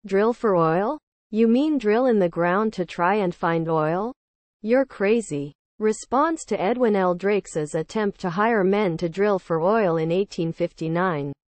Drill for oil? You mean drill in the ground to try and find oil? You're crazy. Response to Edwin L. Drakes's attempt to hire men to drill for oil in 1859.